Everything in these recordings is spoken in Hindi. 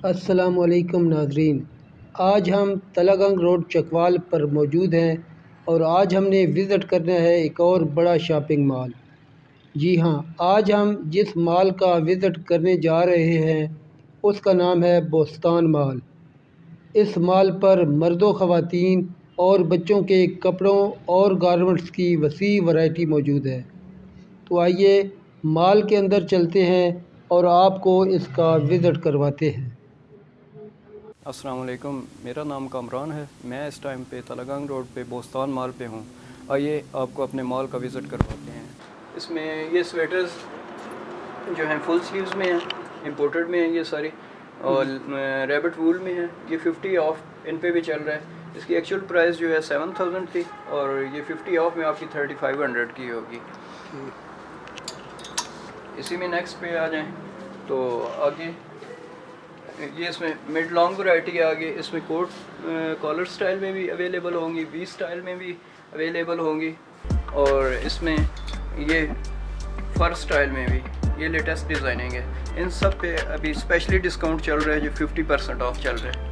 अस्सलामुअलैकुम नाज़रीन, आज हम तलागंग रोड चकवाल पर मौजूद हैं और आज हमने विज़िट करना है एक और बड़ा शॉपिंग मॉल। जी हाँ, आज हम जिस मॉल का विज़िट करने जा रहे हैं उसका नाम है बोस्तान मॉल। इस मॉल पर मर्दों, ख़वातीन और बच्चों के कपड़ों और गारमेंट्स की वसी वैरायटी मौजूद है। तो आइए मॉल के अंदर चलते हैं और आपको इसका विज़िट करवाते हैं। अस्सलाम वालेकुम, मेरा नाम कामरान है। मैं इस टाइम पे तलागंग रोड पे बोस्तान मॉल पे हूँ। आइए आपको अपने मॉल का विज़िट करवाते हैं। इसमें ये स्वेटर्स जो हैं फुल स्लीव्स में हैं, इंपोर्टेड में हैं ये सारी, और रैबिट वूल में हैं। ये 50 ऑफ इन पे भी चल रहा है। इसकी एक्चुअल प्राइस जो है 7000 थी और ये 50 ऑफ में आपकी 3500 की होगी। इसी में नेक्स्ट पे आ जाएँ तो आगे ये इसमें मिड लॉन्ग वैरायटी है। आगे इसमें कोट कॉलर स्टाइल में भी अवेलेबल होंगी, वी स्टाइल में भी अवेलेबल होंगी, और इसमें ये फर स्टाइल में भी ये लेटेस्ट डिज़ाइनिंग है। इन सब पे अभी स्पेशली डिस्काउंट चल रहा है जो 50% ऑफ चल रहा है।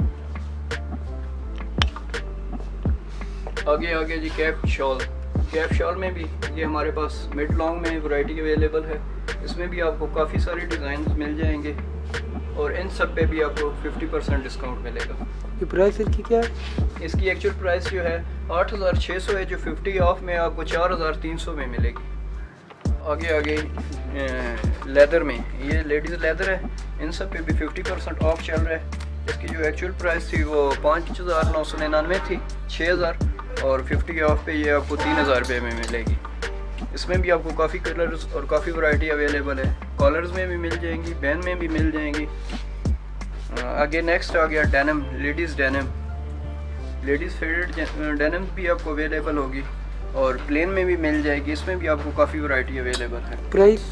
आगे जी कैप शॉल में भी ये हमारे पास मिड लॉन्ग में वैरायटी अवेलेबल है। इसमें भी आपको काफ़ी सारे डिज़ाइन मिल जाएंगे और इन सब पे भी आपको 50% डिस्काउंट मिलेगा। ये प्राइस इसकी क्या है? इसकी एक्चुअल प्राइस जो है 8600 है, जो 50 ऑफ में आपको 4300 में मिलेगी। आगे लेदर में ये लेडीज़ लेदर है, इन सब पे भी 50% ऑफ चल रहा है। इसकी जो एक्चुअल प्राइस थी वो 5999 थी, 6000, और 50 ऑफ पे ये आपको 3000 रुपये में मिलेगी। इसमें भी आपको काफ़ी कलर्स और काफ़ी वैरायटी अवेलेबल है। कॉलर्स में भी मिल जाएंगी, बैन में भी मिल जाएंगी। आगे नेक्स्ट आ गया डेनिम, लेडीज़ फेवरेट डेनिम भी आपको अवेलेबल होगी और प्लेन में भी मिल जाएगी। इसमें भी आपको काफ़ी वैरायटी अवेलेबल है। प्राइस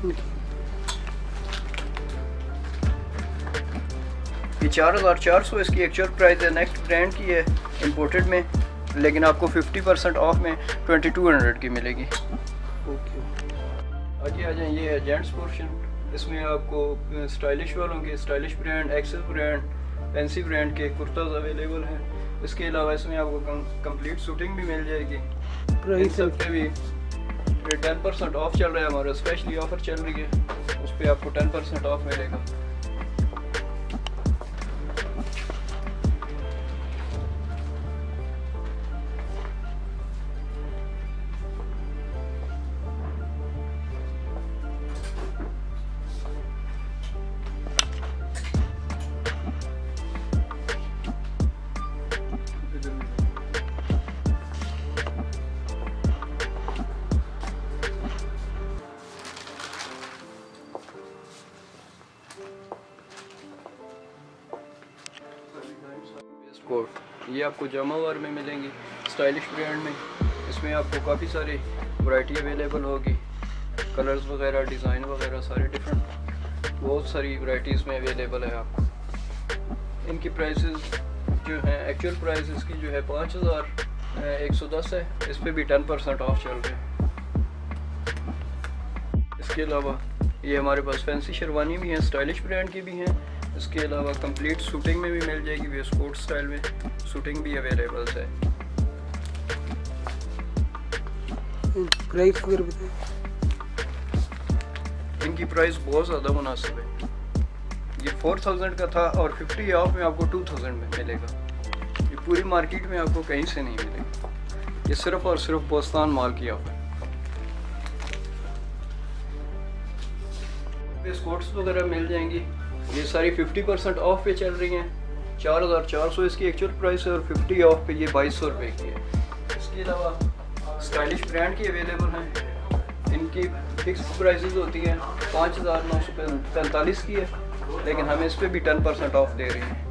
ये 4400 इसकी एक्चुअल प्राइस है। नेक्स्ट ब्रांड की है इंपोर्टेड में, लेकिन आपको 50% ऑफ में 2200 की मिलेगी। ओके। आगे आ जाए, ये है जेंट्स पोर्शन। इसमें आपको स्टाइलिश वालों के stylish brand, access brand, fancy brand के कुर्ताज अवेलेबल हैं। इसके अलावा इसमें आपको कंप्लीट शूटिंग भी मिल जाएगी। प्राइस सब पे भी 10% ऑफ चल रहा है हमारा, स्पेशली ऑफर चल रही है, उस पर आपको 10% ऑफ मिलेगा। कोट ये आपको जामावार में मिलेंगी, स्टाइलिश ब्रांड में। इसमें आपको काफ़ी सारी वैरायटी अवेलेबल होगी, कलर्स वगैरह, डिज़ाइन वगैरह सारे डिफरेंट, बहुत सारी वैरायटीज़ में अवेलेबल है आपको। इनकी प्राइसेस जो हैं, एक्चुअल प्राइस इसकी जो है 5110 है। इस पर भी 10% ऑफ चल रहे हैं। इसके अलावा ये हमारे पास फैंसी शेरवानी भी हैं, स्टाइलिश ब्रांड की भी हैं। इसके अलावा कंप्लीट शूटिंग में भी मिल जाएगी, वे स्पोर्ट्स स्टाइल में शूटिंग भी अवेलेबल है। प्राइस वगैरह बताएं। इनकी प्राइस बहुत ज़्यादा मुनासिब है। ये 4000 का था और 50 ऑफ में आपको 2000 में मिलेगा। ये पूरी मार्केट में आपको कहीं से नहीं मिलेगा, ये सिर्फ और सिर्फ बोस्तान मॉल की ऑफर। स्पोर्ट्स वगैरह मिल जाएंगी, ये सारी 50% ऑफ पे चल रही हैं। 4400 इसकी एक्चुअल प्राइस है और 50 ऑफ पे ये 2200 रुपये की है। इसके अलावा स्टाइलिश ब्रांड की अवेलेबल हैं। इनकी फिक्स प्राइसेस होती हैं, 5945 की है, लेकिन हम इस पे भी 10% ऑफ दे रहे हैं।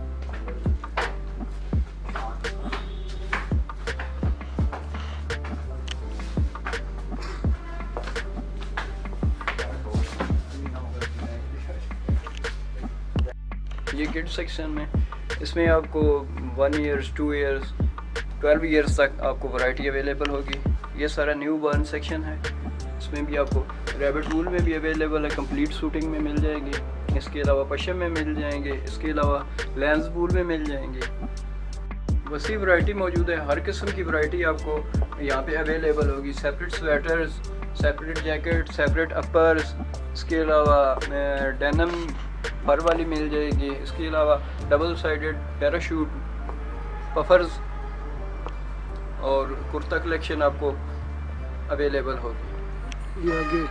ये किड सेक्शन में, इसमें आपको 1 ईयर्स, 2 ईयर्स, 12 ईयर्स तक आपको वैरायटी अवेलेबल होगी। ये सारा न्यू बॉर्न सेक्शन है। इसमें भी आपको रैबिट वूल में भी अवेलेबल है, कंप्लीट शूटिंग में मिल जाएगी। इसके अलावा पशम में मिल जाएंगे, इसके अलावा लेंस बूल में मिल जाएंगे। वसी वैरायटी मौजूद है, हर किस्म की वैरायटी आपको यहाँ पे अवेलेबल होगी। Separate sweaters, separate jacket, separate uppers, इसके अलावा डेनिम फर वाली मिल जाएगी, इसके अलावा डबल साइडेड पैराशूट, पफर्स और कुर्ता कलेक्शन आपको अवेलेबल होगी। ये आगे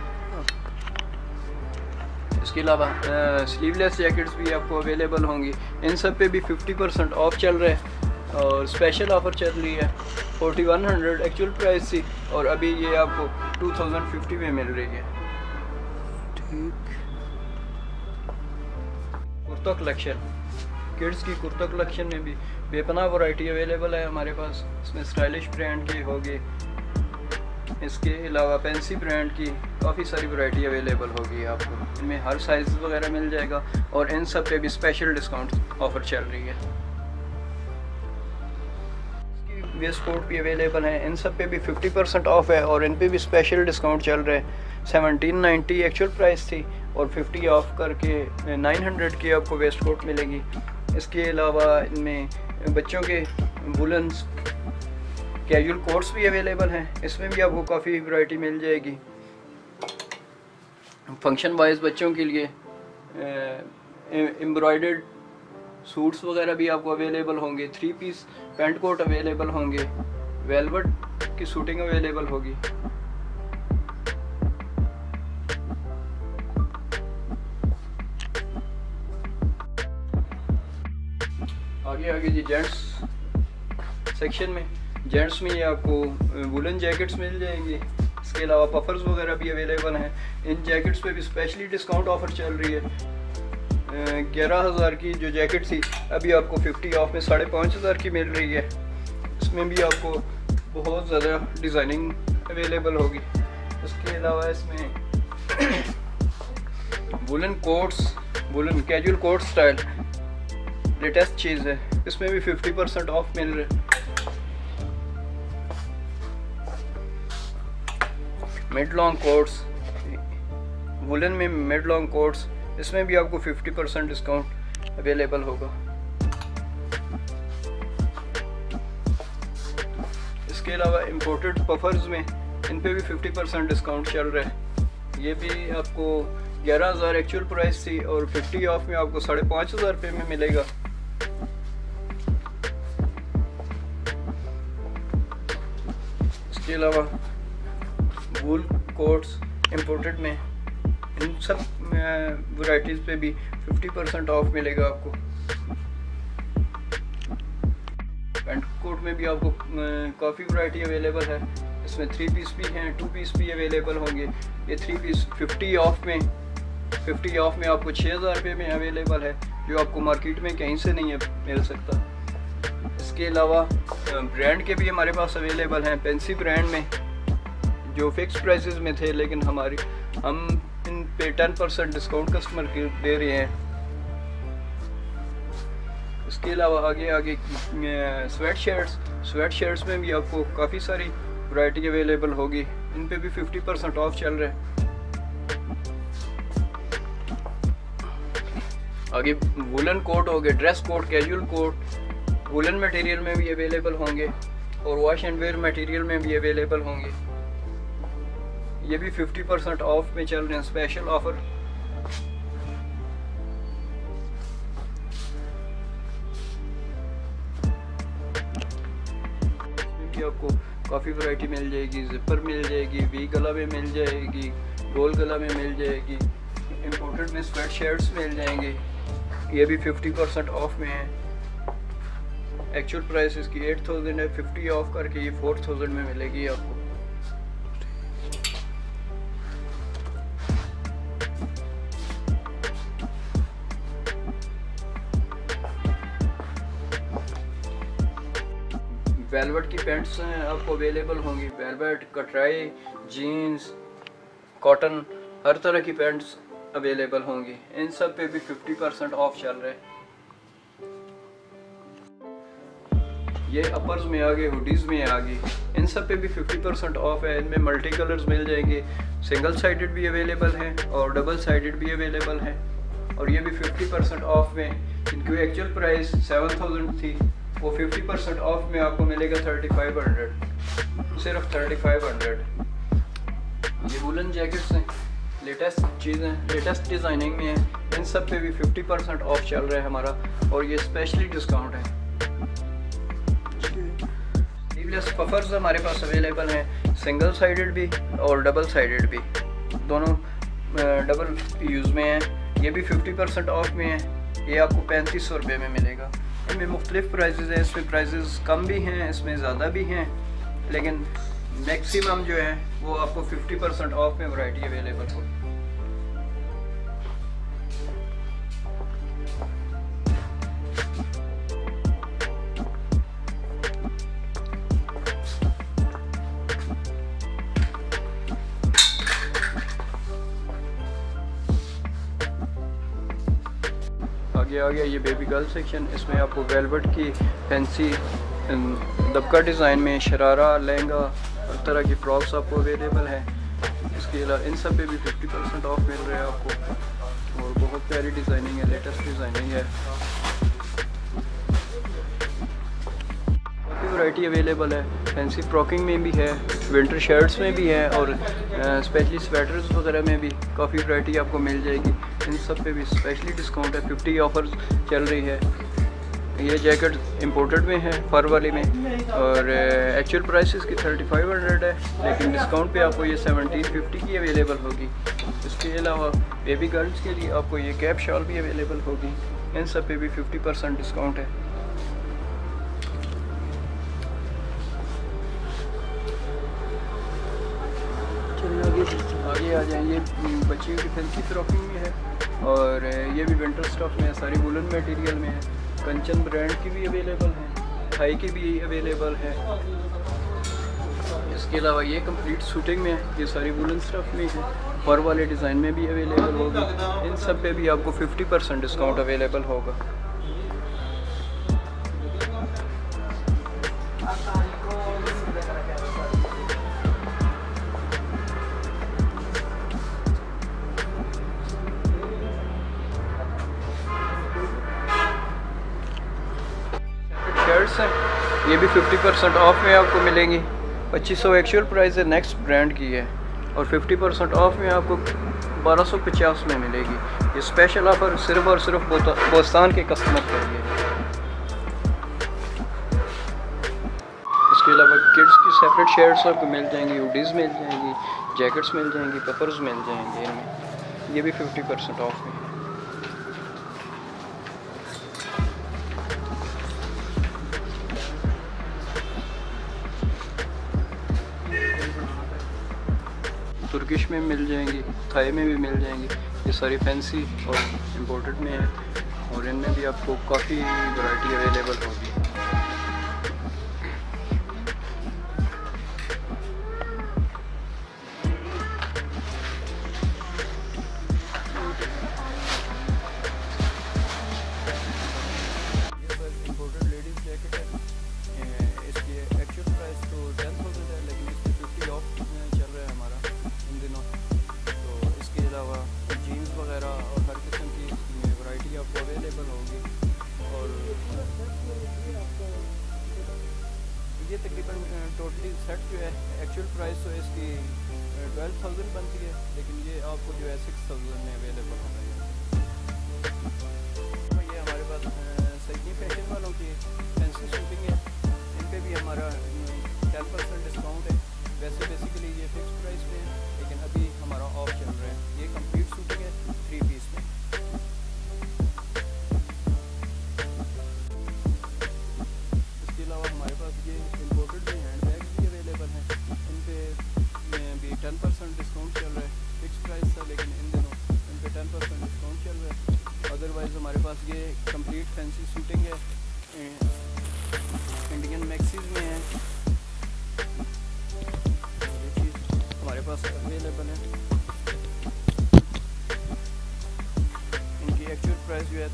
इसके अलावा स्लीवलेस जैकेट्स भी आपको अवेलेबल होंगी। इन सब पे भी 50% ऑफ चल रहा है और स्पेशल ऑफ़र चल रही है। 4100 एक्चुअल प्राइस थी और अभी ये आपको 2050 में मिल रही है। ठीक, कुर्ता कलेक्शन, किड्स की कुर्ता कलेक्शन में भी बेपनाह वैरायटी अवेलेबल है हमारे पास। इसमें स्टाइलिश ब्रांड के होगी, इसके अलावा फैंसी ब्रांड की काफ़ी सारी वैरायटी अवेलेबल होगी आपको। इनमें हर साइज़ वगैरह मिल जाएगा और इन सब पे भी स्पेशल डिस्काउंट ऑफ़र चल रही है। इसकी वेस्ट कोट भी अवेलेबल है, इन सब पे भी 50% ऑफ है और इन पे भी स्पेशल डिस्काउंट चल रहा है। 1790 एक्चुअल प्राइस थी और 50 ऑफ करके 900 की आपको वेस्ट कोट मिलेगी। इसके अलावा इनमें बच्चों के वुलन कैजुअल कोट्स भी अवेलेबल हैं, इसमें भी आपको काफ़ी वैरायटी मिल जाएगी। फंक्शन वाइज बच्चों के लिए एम्ब्रॉयडर्ड सूट्स वगैरह भी आपको अवेलेबल होंगे। 3 पीस पैंट कोट अवेलेबल होंगे, वेलवेट की सूटिंग अवेलेबल होगी। आगे जी जेंट्स सेक्शन में, जेंट्स में ये आपको वुलन जैकेट्स मिल जाएंगी। इसके अलावा पफर्स वगैरह भी अवेलेबल हैं। इन जैकेट्स पे भी स्पेशली डिस्काउंट ऑफ़र चल रही है। 11,000 की जो जैकेट थी अभी आपको 50 ऑफ में 5,500 की मिल रही है। इसमें भी आपको बहुत ज़्यादा डिज़ाइनिंग अवेलेबल होगी। इसके अलावा इसमें woollen coats, woollen casual coat style latest चीज़ है, इसमें भी 50% ऑफ मिल रहा है। मिड लॉन्ग कोट्स, वुलन में मिड लॉन्ग कोट्स, इसमें भी आपको 50% डिस्काउंट अवेलेबल होगा। इसके अलावा इंपोर्टेड पफर्स में इन पे भी 50% डिस्काउंट चल रहा है। ये भी आपको 11,000 एक्चुअल प्राइस थी और 50 ऑफ में आपको 5,500 रुपये में मिलेगा। इसके अलावा वूल कोट्स इंपोर्टेड में इन सब वैराइटीज़ पे भी 50% ऑफ मिलेगा आपको। पैंट कोट में भी आपको काफ़ी वैरायटी अवेलेबल है। इसमें 3 पीस भी हैं, 2 पीस भी अवेलेबल होंगे। ये 3 पीस 50 ऑफ में आपको 6,000 रुपये में अवेलेबल है, जो आपको मार्केट में कहीं से नहीं मिल सकता। इसके अलावा ब्रांड के भी हमारे पास अवेलेबल हैं। पेंसी ब्रांड में जो फिक्स प्राइसेस में थे, लेकिन हम इन पे 10% डिस्काउंट कस्टमर के दे रहे हैं। इसके अलावा आगे स्वेट शर्ट्स में भी आपको काफ़ी सारी वैरायटी अवेलेबल होगी। इन पे भी 50% ऑफ चल रहा है। आगे वुलन कोट हो गए, dress coat, casual coat woollen material में भी अवेलेबल होंगे और वॉश एंड वेयर मटेरियल में भी अवेलेबल होंगे। ये भी 50% ऑफ में चल रहे हैं, स्पेशल ऑफर। इसमें भी आपको काफ़ी वैरायटी मिल जाएगी। जिपर मिल जाएगी, वी गला में मिल जाएगी, गोल गला में मिल जाएगी। इंपोर्टेड में स्वेट शर्ट्स मिल जाएंगे, ये भी 50% ऑफ में है। एक्चुअल प्राइस इसकी 8,000 है, 50 ऑफ करके ये 4,000 में मिलेगी आपको। वेलवेट की पैंट्स आपको अवेलेबल होंगी। वेलवेट, कटराई, जीन्स, कॉटन, हर तरह की पैंट्स अवेलेबल होंगी। इन सब पे भी 50% ऑफ चल रहा है। ये अपर्स में आ गए, हुडीज़ में आ गई, इन सब पे भी 50% ऑफ है। इनमें मल्टी कलर्स मिल जाएंगे, सिंगल साइडेड भी अवेलेबल हैं और डबल साइडेड भी अवेलेबल हैं। और ये भी 50% ऑफ में। इनकी एक्चुअल प्राइस 7000 थी, वो 50% ऑफ में आपको मिलेगा 3500, सिर्फ 3500। ये वुलन जैकेट्स हैं, लेटेस्ट चीज़ें, लेटेस्ट डिज़ाइनिंग में हैं। इन सब पे भी 50% ऑफ चल रहा है हमारा, और ये स्पेशली डिस्काउंट है। स्लीवलेस पफर्स हमारे पास अवेलेबल हैं, सिंगल साइडेड भी और डबल साइडेड भी, दोनों डबल यूज़ में हैं। ये भी 50% ऑफ में है, ये आपको 3500 रुपये में मिलेगा। इनमें मुख्तलिफ प्राइजेज़ हैं, इसमें प्राइजेज़ कम भी हैं, इसमें ज़्यादा भी हैं, लेकिन मैक्सिमम जो है वो आपको 50% ऑफ में वैरायटी अवेलेबल हो। आगे आ गया ये बेबी गर्ल सेक्शन। इसमें आपको वेलवेट की फैंसी दबका डिज़ाइन में शरारा, लहंगा, हर तरह की फ्रॉक्स आपको अवेलेबल है। इसके अलावा इन सब पे भी 50% ऑफ मिल रहा है आपको, और बहुत प्यारी डिज़ाइनिंग है, लेटेस्ट डिज़ाइनिंग है। काफ़ी वैरायटी अवेलेबल है, फैंसी फ्रॉकिंग में भी है, विंटर शर्ट्स में भी है, और स्पेशली स्वेटर्स वगैरह में भी काफ़ी वैरायटी आपको मिल जाएगी। इन सब पे भी स्पेशली डिस्काउंट है, 50 ऑफर चल रही है। ये जैकेट इंपोर्टेड में है, फर वाले में, और एक्चुअल प्राइस इसकी 3500 है, लेकिन डिस्काउंट पे आपको ये 1750 की अवेलेबल होगी। इसके अलावा बेबी गर्ल्स के लिए आपको ये कैप शॉल भी अवेलेबल होगी। इन सब पे भी 50% डिस्काउंट है। आगे आ जाए, ये बच्चियों की फैंसी फ्रॉकिंग में है, और ये भी विंटर स्टफ में है, सारी वुलन मटेरियल में है। कंचन ब्रांड की भी अवेलेबल है, थाई की भी अवेलेबल है। इसके अलावा ये कंप्लीट शूटिंग में है, ये सारी वुलन स्टफ में है, फर वाले डिज़ाइन में भी अवेलेबल होगी। इन सब पे भी आपको 50% डिस्काउंट अवेलेबल होगा। शर्ट्स हैं, ये भी 50% ऑफ में आपको मिलेंगी। 2500 एक्चुअल प्राइस है, नेक्स्ट ब्रांड की है, और 50% ऑफ में आपको 1250 में मिलेगी। ये स्पेशल ऑफर सिर्फ और सिर्फ बोस्तान के कस्टमर के लिए। इसके अलावा किड्स की सेपरेट शर्ट्स आपको मिल जाएंगी, हुडीज़ मिल जाएंगी, जैकेट्स मिल जाएंगी, पफर्स मिल जाएंगे। इनमें ये भी 50% ऑफ में। तुर्किश में मिल जाएंगी, थाई में भी मिल जाएंगी। ये सारी फैंसी और इम्पोर्टेड में है, और इनमें भी आपको काफ़ी वैरायटी अवेलेबल होगी। इम्पोर्टेड लेडीज़ जैकेट है, इसकी एक्चुअल प्राइस तो 10,000 है, लेकिन इसमें 50 ऑफ चल रहा है हमारा इन दिनों। तो इसके अलावा जीन्स वगैरह और हर किस्म की वैरायटी आपको अवेलेबल होगी। और ये तकरीबन टोटली सेट जो है, एक्चुअल प्राइस तो इसकी 12,000 बनती है, लेकिन ये आपको जो है 6,000 में अवेलेबल हो रही है। ये हमारे पास सही फैशन वालों की फैंसी शूटिंग है, इन पे भी हमारा 10% डिस्काउंट है। वैसे बेसिकली ये फिक्स प्राइस पे है, लेकिन अभी हमारा ऑफ चल रहा है। ये कंप्लीट शूटिंग है 3 पीस में। इसके अलावा हमारे पास ये इम्पोर्टेड भी हैंड बैग्स भी अवेलेबल हैं, इन पे भी 10% डिस्काउंट चल रहा है। फिक्स प्राइस था, लेकिन इन दिनों इन पे 10% डिस्काउंट चल रहा है। अदरवाइज़ हमारे पास ये कंप्लीट फैंसी शूटिंग है, इंडियन मैक्सीज में है। ये चीज़ हमारे पास अवेलेबल है। इनकी एक्चुअल प्राइस जो है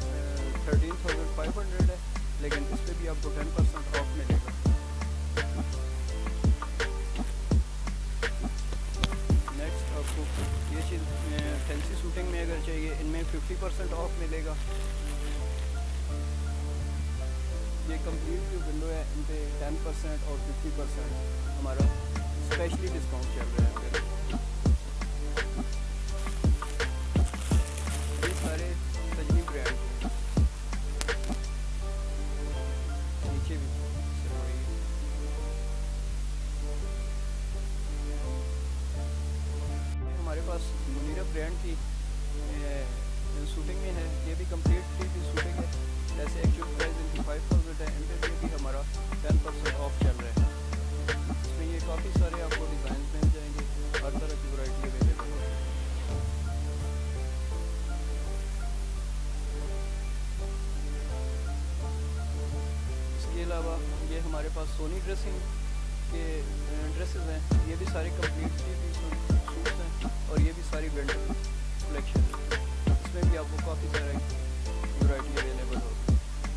13,500 है, लेकिन इस पर भी आपको 10% ऑफ मिलेगा। नेक्स्ट आपको ये चीज़ फैंसी शूटिंग में अगर चाहिए, इनमें 50% ऑफ मिलेगा। ये कंप्लीट जो विंडो है इन पे 10% और 50% हमारा स्पेशली डिस्काउंट चल रहा है। ये सारे सजनी ब्रांड नीचे भी हमारे पास मुनीरा ब्रांड की शूटिंग में है। ये भी कंप्लीट 3 पीस शूटिंग है। जैसे एक्चुअल प्राइस इनकी 5000 है, इन पे भी हमारा 10% ऑफ चल रहा है। इसमें ये काफ़ी सारे आपको डिज़ाइन मिल जाएंगे, हर तरह की वैरायटी अवेलेबल है। इसके अलावा ये हमारे पास सोनी ड्रेसिंग के ड्रेसेस हैं। ये भी सारे कंप्लीट 3 पीस सूट्स हैं और ये भी सारी विंटर कलेक्शन है। इसमें भी आपको काफ़ी सारी वैरायटी अवेलेबल होगी।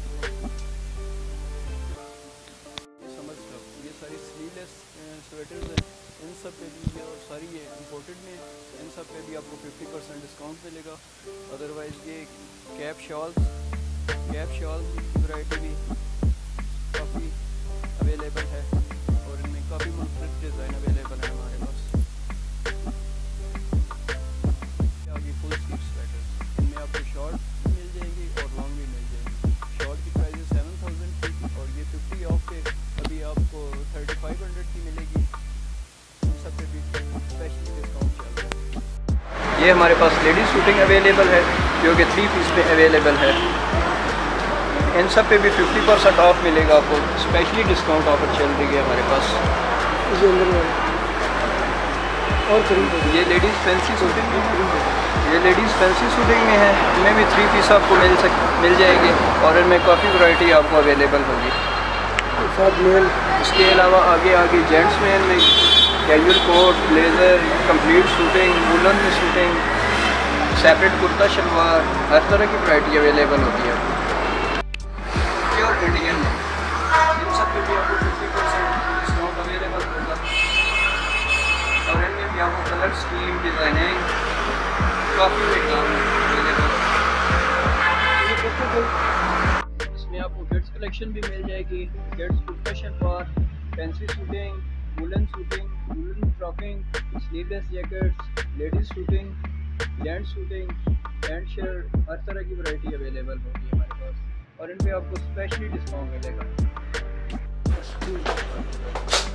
ये समझ लो, ये सारी स्लीवलेस स्वेटर्स हैं, इन सब पे भी ये और सारी ये इम्पोर्टेड में, इन सब पे भी आपको 50% डिस्काउंट मिलेगा। अदरवाइज़ ये कैप शॉल्स की वैरायटी भी काफ़ी अवेलेबल है और इनमें काफ़ी मुख्तलिफ डिज़ाइन अवेलेबल है हमारे पास। आगे फुल स्लीव स्वेटर्स, इनमें आपको शॉर्ट मिल जाएगी और लॉन्ग भी मिल जाएगी। शॉर्ट की प्राइस 7000 की और ये 50 ऑफ पे अभी आपको 3500 की मिलेगी। इन सब पे भी स्पेशली डिस्काउंट चल रहा है। ये हमारे पास लेडीज़ शूटिंग अवेलेबल है जो कि 3 पीस में अवेलेबल है। इन सब पे भी 50% ऑफ मिलेगा आपको। स्पेशली डिस्काउंट ऑफर चल रही है हमारे पास। और ये लेडीज़ फैंसी शूटिंग में है, इनमें भी 3 पीस आपको मिल जाएगी और इनमें काफ़ी वैरायटी आपको अवेलेबल होगी। इसके अलावा आगे जेंट्स में इनमें casual coat, blazer, complete suiting, woollen में शूटिंग, सेपरेट कुर्ता शलवार, हर तरह की वैरायटी अवेलेबल होती है। प्योर इंडियन में इन सब पे भी आपको 50% डिस्काउंट अवेलेबल होगा और इनमें भी आपको कलर स्कीम, डिज़ाइनिंग काफ़ी अवेलेबल। इसमें आपको किड्स कलेक्शन भी मिल जाएगी। Kids kurta shalwar, fancy suiting, woollen frocking, sleeveless jackets, ladies suiting, gents suiting, pant shirt, हर तरह की वैरायटी अवेलेबल होगी हमारे पास और इन पे आपको स्पेशली डिस्काउंट मिलेगा।